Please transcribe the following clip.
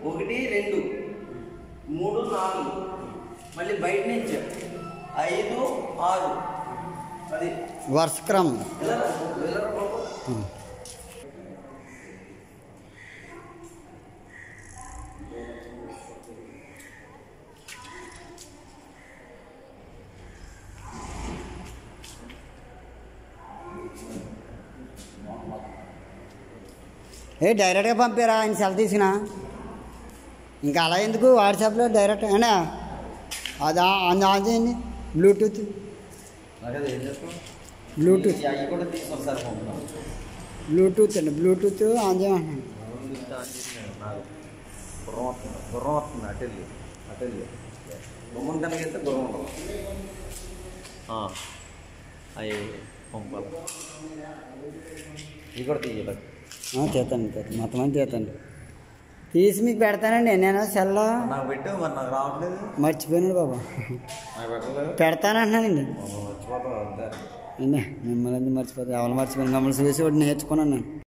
1 2 3 4 మళ్ళీ బయట నుంచి 5 6 అది వరుస క్రమం. డైరెక్ట్గా పంపారా ఆయన సెల్ తీసిన? ఇంకా అలా ఎందుకు వాట్సాప్లో డైరెక్ట్ అయినా అది ఆన్ చేయండి. బ్లూటూత్ బ్లూటూత్ అండి, బ్లూటూత్ ఆన్ చేయమంటున్నాను. చేస్తాను మొత్తం అని చేస్తాను. తీసి మీకు పెడతానండి. నేను సెల్లో మర్చిపోయినాడు బాబా. పెడతానంటున్నానండి. మిమ్మల్ని మర్చిపోతే ఎవరు మర్చిపోయాను? మమ్మల్ని చూసి ఒకటి నేర్చుకున్నాను నేను.